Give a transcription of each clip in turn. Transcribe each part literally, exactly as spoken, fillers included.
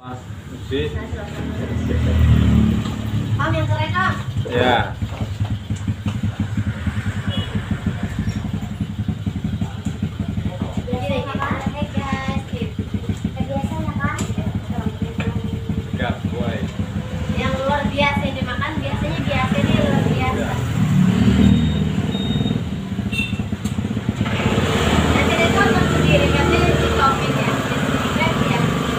Mas, musik. Om yang keren om. Ya. Jadi makan. Hey guys, biasanya kan? Enggak, boy. Yang luar biasa ini makan biasanya biasa ini luar biasa. Nanti dia tonton sendiri katanya di topik ya, di web ya.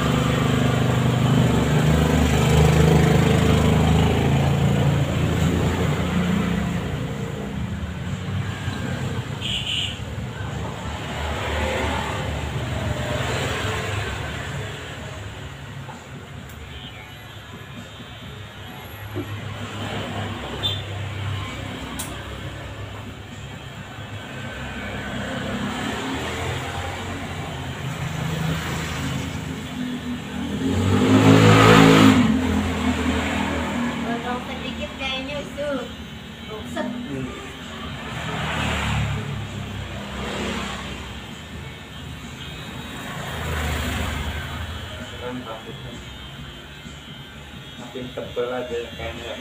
Gondrong sedikit kayaknya itu ruset. Hmm. Kan makin makin tebel aja kayaknya.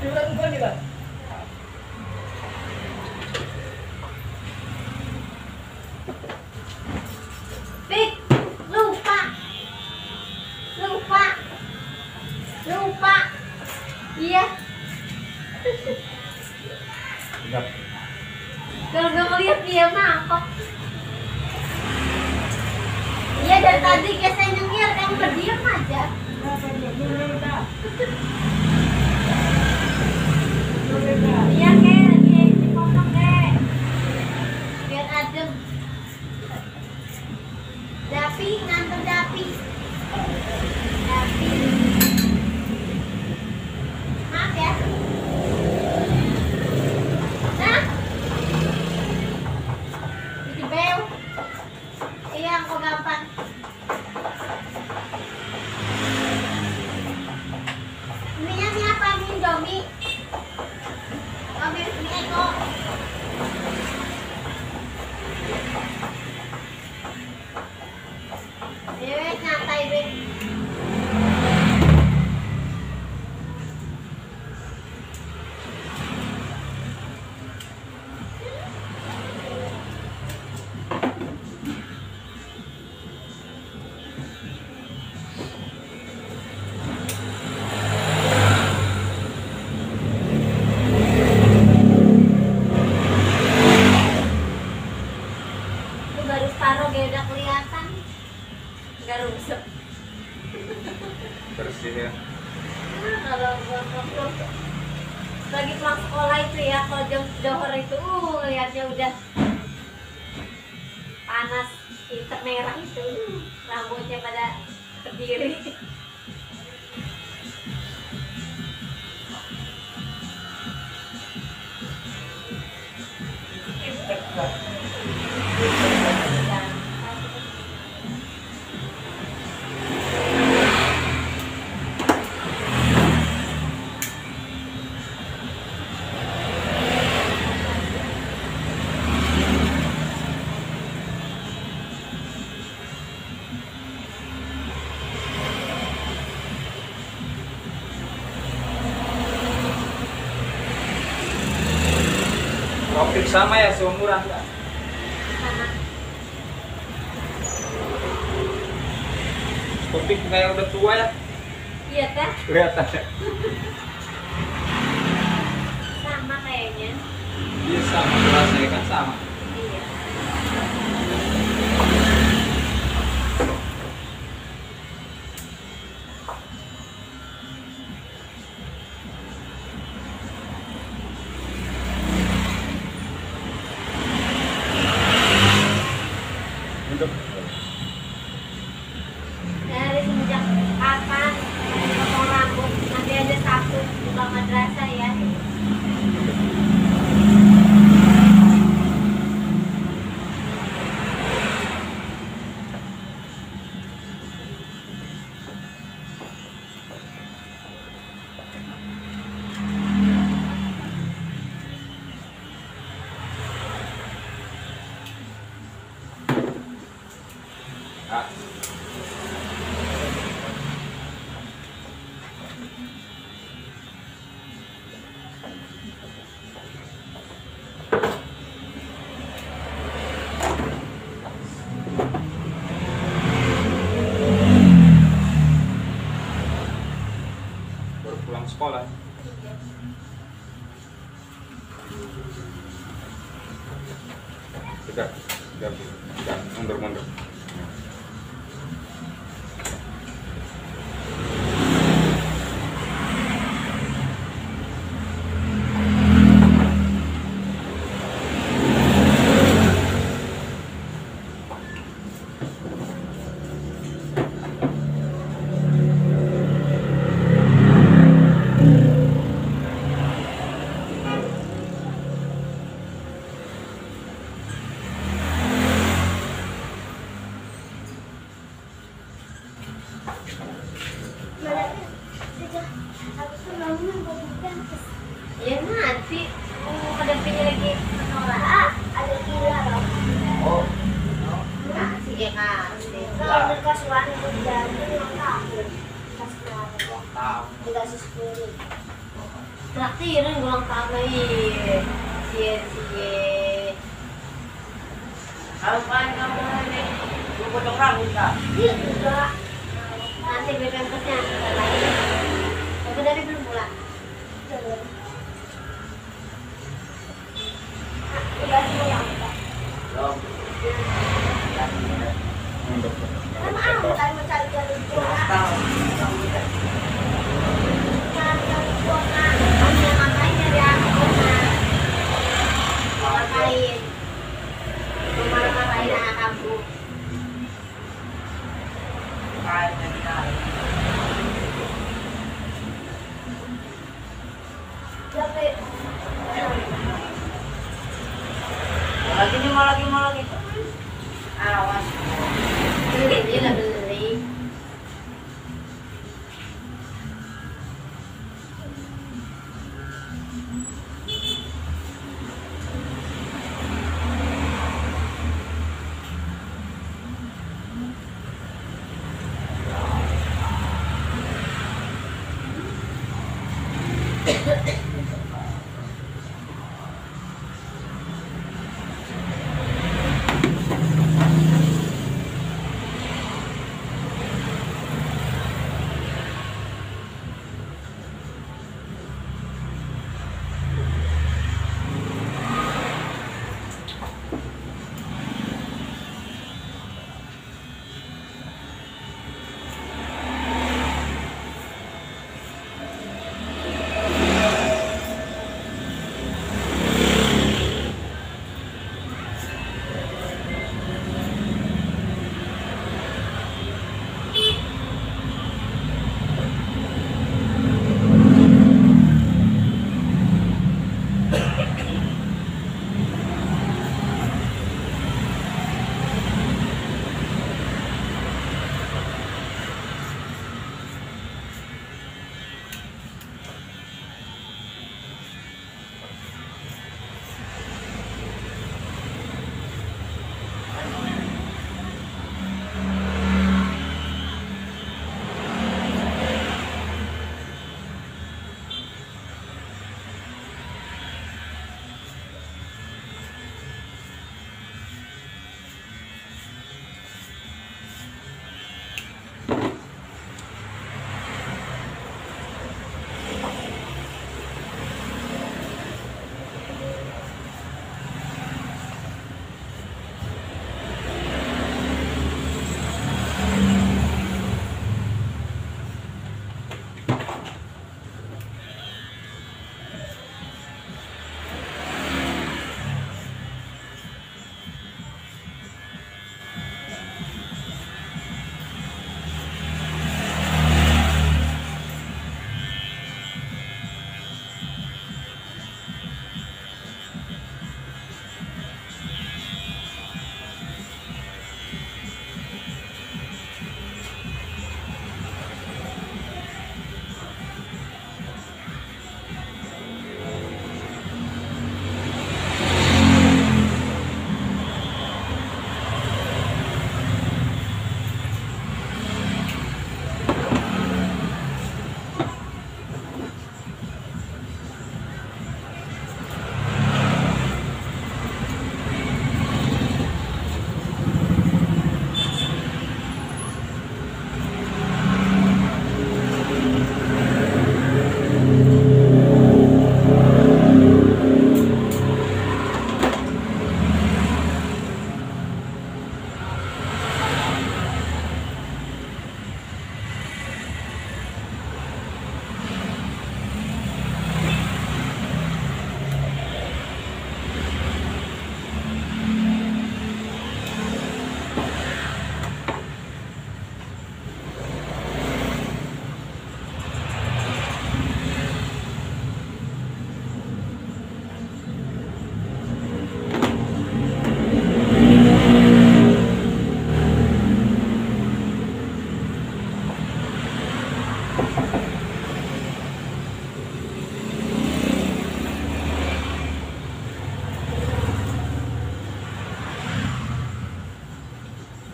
Duluan gua nih, Bang. Pik, lupa. Lupa. Lupa. Iya. Enggak. Kalau nggak ngeliat dia mangkok. Iya dari tadi kayak saya nyengir, kamu berdiam aja. Iya kek, lagi dipotong kek. Biar adem. Dapi, nganter Dapi. Dapi. Maaf ya. Nah. Jadi beo. Iya, kok gampang. Mie mie apa? Mie Indomie. Oh, mie mie Eko. Ya wes nyantai deh. Lu baru separuh gak udah kelihatan. Nggak rusuk. Bersih ya. Nah, kalau gua kalau lagi pulang sekolah itu ya, kalau jam johor itu, uh, lihatnya udah panas, hitam merah itu, uh, rambutnya pada berdiri. Topik sama ya, seumuran enggak? Sama. Topik kayak udah tua ya. Iya teh, Kelihatan ya. sama kayaknya. Iya sama, rasanya kan sama. Iya. Untuk Dari semenjak kapan potong rambut? Nanti ada satu di Bang Madrasah ya. ah, baru pulang sekolah. Sudah, sudah, sudah, mundur, mundur. Ya nanti mau ada pilih lagi menolak. Ah, ada gila loh. Oh, Kasih ya kasih. Kalau bekas uang itu jadi ulang tahun. Bekas kemarin. tahu. Dikasih sepuluh. Traktirin ulang tahun iya. Cie cie. Kapan kamu ini? Lu potong rambut kak? Iya juga. Nanti B P M K-nya kita lagi. Tapi dari belum pulang. Udah pulang kak. Belum. Mundur. Kan aku tadi mau cari jalur pulang. Cari jalur pulang. Kamu ngapain dari aku pulang? Ngapain? Marah-marahin anak kamu. Kain dan kain. Tapi Lagi nih mau lagi mau lagi. Awas. beli dia lah beli.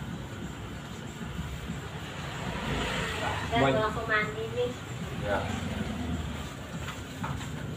Semuanya. langsung mandi nih. Ya.